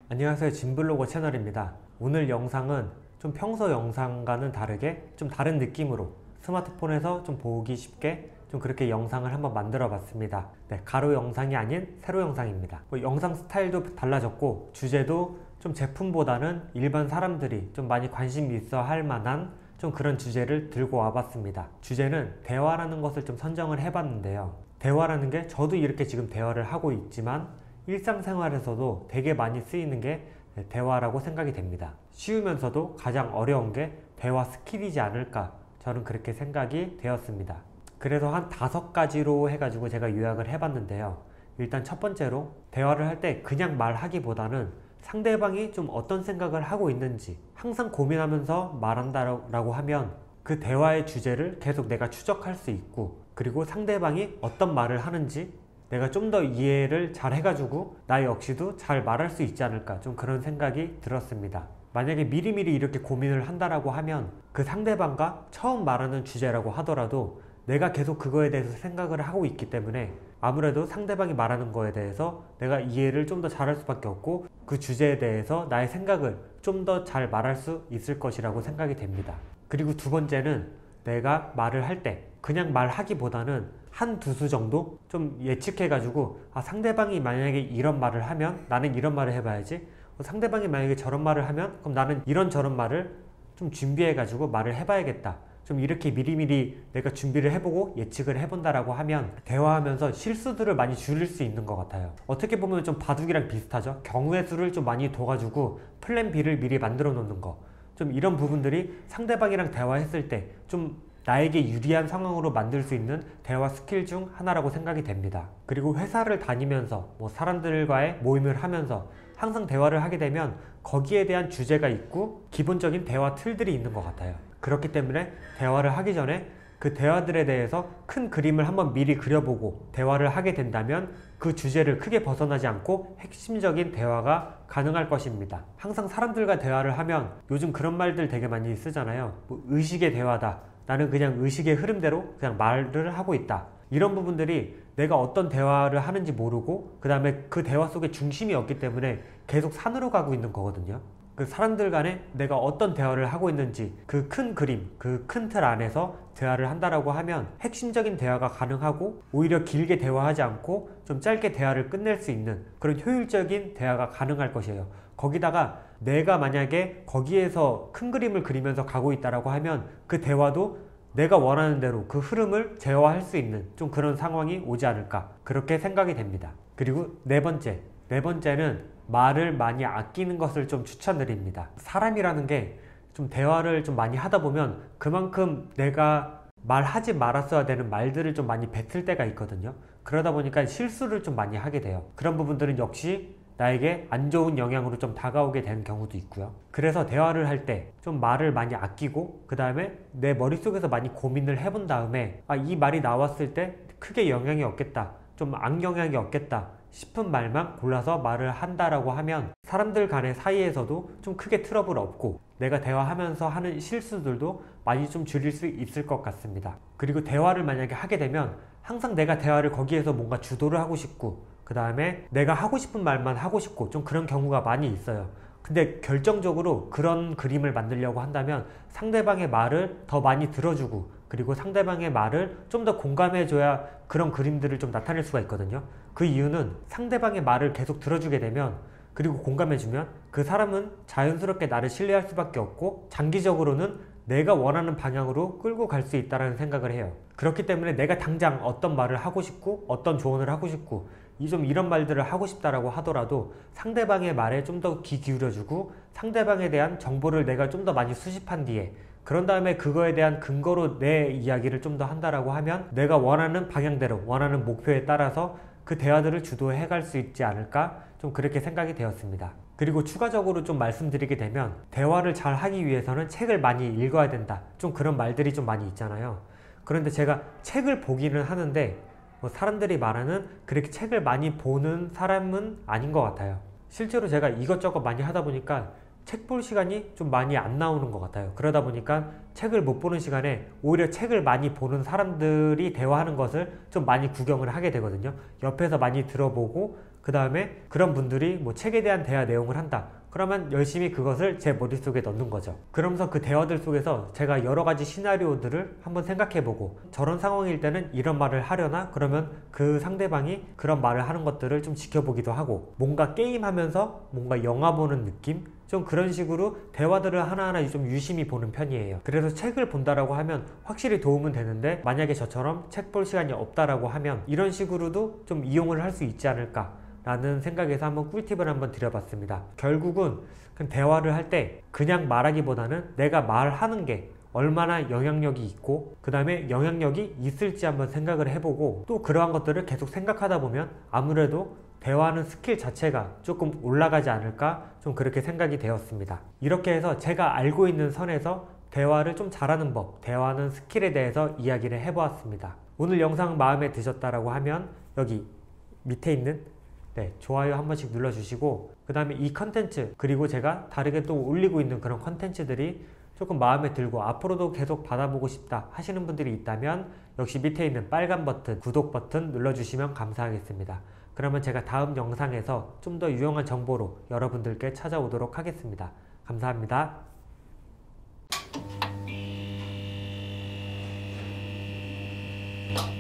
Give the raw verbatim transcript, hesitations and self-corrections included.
안녕하세요, 진블로거 채널입니다. 오늘 영상은 좀 평소 영상과는 다르게 좀 다른 느낌으로 스마트폰에서 좀 보기 쉽게 좀 그렇게 영상을 한번 만들어 봤습니다. 네, 가로 영상이 아닌 세로 영상입니다. 뭐 영상 스타일도 달라졌고 주제도 좀 제품보다는 일반 사람들이 좀 많이 관심 있어 할 만한 좀 그런 주제를 들고 와봤습니다. 주제는 대화라는 것을 좀 선정을 해봤는데요. 대화라는 게 저도 이렇게 지금 대화를 하고 있지만 일상생활에서도 되게 많이 쓰이는 게 대화라고 생각이 됩니다. 쉬우면서도 가장 어려운 게 대화 스킬이지 않을까, 저는 그렇게 생각이 되었습니다. 그래서 한 다섯 가지로 해가지고 제가 요약을 해봤는데요. 일단 첫 번째로, 대화를 할 때 그냥 말하기보다는 상대방이 좀 어떤 생각을 하고 있는지 항상 고민하면서 말한다라고 하면 그 대화의 주제를 계속 내가 추적할 수 있고, 그리고 상대방이 어떤 말을 하는지 내가 좀 더 이해를 잘 해가지고 나 역시도 잘 말할 수 있지 않을까, 좀 그런 생각이 들었습니다. 만약에 미리미리 이렇게 고민을 한다라고 하면 그 상대방과 처음 말하는 주제라고 하더라도 내가 계속 그거에 대해서 생각을 하고 있기 때문에 아무래도 상대방이 말하는 거에 대해서 내가 이해를 좀 더 잘할 수밖에 없고, 그 주제에 대해서 나의 생각을 좀 더 잘 말할 수 있을 것이라고 생각이 됩니다. 그리고 두 번째는, 내가 말을 할 때 그냥 말하기보다는 한 두 수 정도 좀 예측해가지고, 아, 상대방이 만약에 이런 말을 하면 나는 이런 말을 해봐야지, 상대방이 만약에 저런 말을 하면 그럼 나는 이런저런 말을 좀 준비해가지고 말을 해봐야겠다, 좀 이렇게 미리미리 내가 준비를 해보고 예측을 해본다라고 하면 대화하면서 실수들을 많이 줄일 수 있는 것 같아요. 어떻게 보면 좀 바둑이랑 비슷하죠. 경우의 수를 좀 많이 둬가지고 플랜 B를 미리 만들어 놓는 거, 좀 이런 부분들이 상대방이랑 대화했을 때 좀 나에게 유리한 상황으로 만들 수 있는 대화 스킬 중 하나라고 생각이 됩니다. 그리고 회사를 다니면서 뭐 사람들과의 모임을 하면서 항상 대화를 하게 되면 거기에 대한 주제가 있고 기본적인 대화 틀들이 있는 것 같아요. 그렇기 때문에 대화를 하기 전에 그 대화들에 대해서 큰 그림을 한번 미리 그려보고 대화를 하게 된다면 그 주제를 크게 벗어나지 않고 핵심적인 대화가 가능할 것입니다. 항상 사람들과 대화를 하면 요즘 그런 말들 되게 많이 쓰잖아요. 뭐 의식의 대화다, 나는 그냥 의식의 흐름대로 그냥 말을 하고 있다, 이런 부분들이 내가 어떤 대화를 하는지 모르고 그 다음에 그 대화 속에 중심이 없기 때문에 계속 산으로 가고 있는 거거든요. 그 사람들 간에 내가 어떤 대화를 하고 있는지 그 큰 그림, 그 큰 틀 안에서 대화를 한다라고 하면 핵심적인 대화가 가능하고, 오히려 길게 대화하지 않고 좀 짧게 대화를 끝낼 수 있는 그런 효율적인 대화가 가능할 것이에요. 거기다가 내가 만약에 거기에서 큰 그림을 그리면서 가고 있다라고 하면 그 대화도 내가 원하는 대로 그 흐름을 제어할 수 있는 좀 그런 상황이 오지 않을까, 그렇게 생각이 됩니다. 그리고 네 번째, 네 번째는 말을 많이 아끼는 것을 좀 추천드립니다. 사람이라는 게 좀 대화를 좀 많이 하다 보면 그만큼 내가 말하지 말았어야 되는 말들을 좀 많이 뱉을 때가 있거든요. 그러다 보니까 실수를 좀 많이 하게 돼요. 그런 부분들은 역시 나에게 안 좋은 영향으로 좀 다가오게 되는 경우도 있고요. 그래서 대화를 할 때 좀 말을 많이 아끼고 그 다음에 내 머릿속에서 많이 고민을 해본 다음에, 아, 이 말이 나왔을 때 크게 영향이 없겠다, 좀 악영향이 없겠다 싶은 말만 골라서 말을 한다라고 하면 사람들 간의 사이에서도 좀 크게 트러블 없고 내가 대화하면서 하는 실수들도 많이 좀 줄일 수 있을 것 같습니다. 그리고 대화를 만약에 하게 되면 항상 내가 대화를 거기에서 뭔가 주도를 하고 싶고 그 다음에 내가 하고 싶은 말만 하고 싶고 좀 그런 경우가 많이 있어요. 근데 결정적으로 그런 그림을 만들려고 한다면 상대방의 말을 더 많이 들어주고, 그리고 상대방의 말을 좀 더 공감해줘야 그런 그림들을 좀 나타낼 수가 있거든요. 그 이유는 상대방의 말을 계속 들어주게 되면, 그리고 공감해주면 그 사람은 자연스럽게 나를 신뢰할 수밖에 없고 장기적으로는 내가 원하는 방향으로 끌고 갈 수 있다는 생각을 해요. 그렇기 때문에 내가 당장 어떤 말을 하고 싶고 어떤 조언을 하고 싶고 이 좀 이런 말들을 하고 싶다라고 하더라도 상대방의 말에 좀 더 귀 기울여주고 상대방에 대한 정보를 내가 좀 더 많이 수집한 뒤에, 그런 다음에 그거에 대한 근거로 내 이야기를 좀 더 한다라고 하면 내가 원하는 방향대로 원하는 목표에 따라서 그 대화들을 주도해 갈 수 있지 않을까, 좀 그렇게 생각이 되었습니다. 그리고 추가적으로 좀 말씀드리게 되면 대화를 잘 하기 위해서는 책을 많이 읽어야 된다, 좀 그런 말들이 좀 많이 있잖아요. 그런데 제가 책을 보기는 하는데 뭐 사람들이 말하는 그렇게 책을 많이 보는 사람은 아닌 것 같아요. 실제로 제가 이것저것 많이 하다 보니까 책 볼 시간이 좀 많이 안 나오는 것 같아요. 그러다 보니까 책을 못 보는 시간에 오히려 책을 많이 보는 사람들이 대화하는 것을 좀 많이 구경을 하게 되거든요. 옆에서 많이 들어보고 그 다음에 그런 분들이 뭐 책에 대한 대화 내용을 한다. 그러면 열심히 그것을 제 머릿속에 넣는 거죠. 그러면서 그 대화들 속에서 제가 여러 가지 시나리오들을 한번 생각해보고 저런 상황일 때는 이런 말을 하려나? 그러면 그 상대방이 그런 말을 하는 것들을 좀 지켜보기도 하고 뭔가 게임하면서 뭔가 영화 보는 느낌? 좀 그런 식으로 대화들을 하나하나 좀 유심히 보는 편이에요. 그래서 책을 본다라고 하면 확실히 도움은 되는데 만약에 저처럼 책 볼 시간이 없다라고 하면 이런 식으로도 좀 이용을 할 수 있지 않을까 라는 생각에서 한번 꿀팁을 한번 드려봤습니다. 결국은 대화를 할 때 그냥 말하기보다는 내가 말하는 게 얼마나 영향력이 있고 그 다음에 영향력이 있을지 한번 생각을 해보고 또 그러한 것들을 계속 생각하다 보면 아무래도 대화하는 스킬 자체가 조금 올라가지 않을까 좀 그렇게 생각이 되었습니다. 이렇게 해서 제가 알고 있는 선에서 대화를 좀 잘하는 법, 대화하는 스킬에 대해서 이야기를 해보았습니다. 오늘 영상 마음에 드셨다라고 하면 여기 밑에 있는 네, 좋아요 한 번씩 눌러주시고 그 다음에 이 컨텐츠 그리고 제가 다르게 또 올리고 있는 그런 컨텐츠들이 조금 마음에 들고 앞으로도 계속 받아보고 싶다 하시는 분들이 있다면 역시 밑에 있는 빨간 버튼 구독 버튼 눌러주시면 감사하겠습니다. 그러면 제가 다음 영상에서 좀 더 유용한 정보로 여러분들께 찾아오도록 하겠습니다. 감사합니다. you